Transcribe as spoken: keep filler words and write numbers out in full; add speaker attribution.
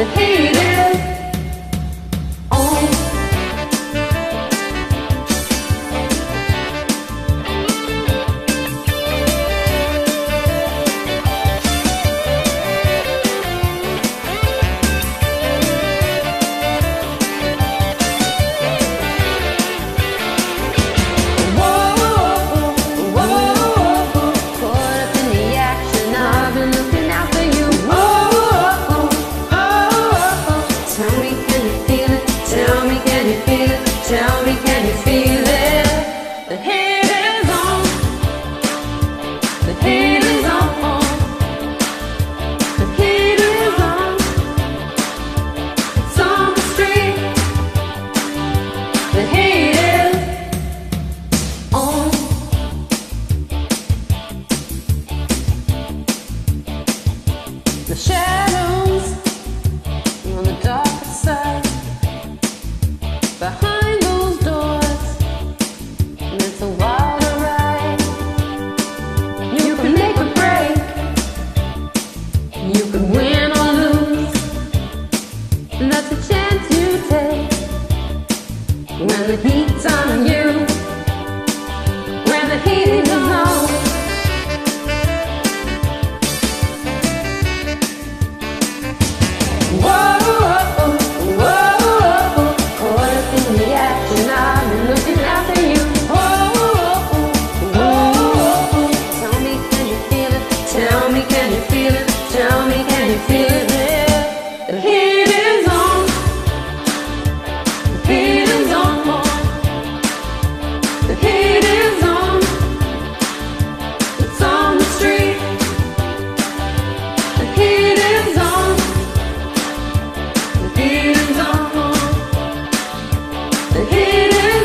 Speaker 1: heat is on. Tell me, can you feel it? The heat is on. The heat is on. The heat is on. It's on the street. The heat is on. The shadows on the dark side. Behind that's the chance you take when the heat's on you, when the heat is on. Whoa, whoa, whoa, caught up in the action, I've been looking after you. Whoa, whoa, whoa, tell me, can you feel it? Tell me, can you feel it? Tell me, can you feel it? The heat is on. The heat is on. The heat is on. It's on the street. The heat is on. The heat is on. The heat is